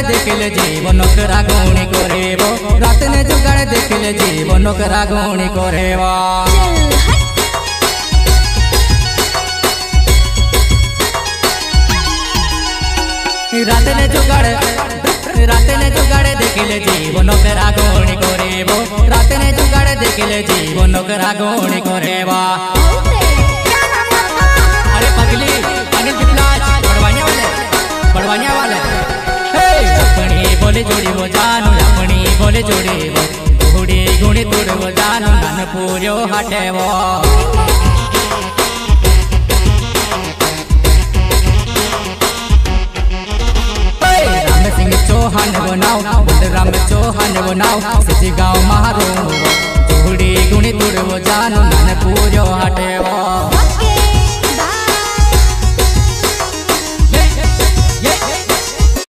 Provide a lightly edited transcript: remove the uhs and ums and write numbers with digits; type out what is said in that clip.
देखिले जीवन करा गौणी करेबो रात ने जुगाड़ देखिले जीवन करा गौणी करेबो रात ने जुगाड़ देखिले जीवन करा गौणी करेबो रात ने जुगाड़ देखिले जीवन करा गौणी करेबो अरे पगली अनिल विपलाज बड़वानिया वाले अपनी बोले जोड़ी वो जानू अपनी बोले जोड़ी वो गुड़ी गुड़ी तुड़ वो जानू नन पूरो हटे वो राम सिंह चौहान वो नाव बलराम चौहान वो नाव सची गाँव महारो गुड़ी गुड़ी तुड़ वो जानू